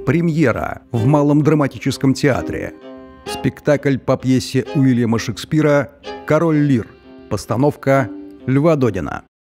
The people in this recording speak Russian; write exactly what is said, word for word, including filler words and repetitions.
Премьера в Малом драматическом театре. Спектакль по пьесе Уильяма Шекспира «Король Лир». Постановка Льва Додина.